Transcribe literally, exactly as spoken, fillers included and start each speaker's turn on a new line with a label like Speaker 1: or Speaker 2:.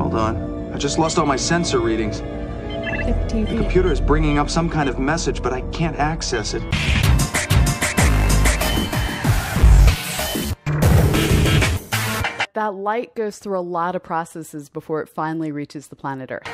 Speaker 1: Hold on. I just lost all my sensor readings.
Speaker 2: fifty
Speaker 1: The computer is bringing up some kind of message, but I can't access it.
Speaker 2: That light goes through a lot of processes before it finally reaches the planet Earth.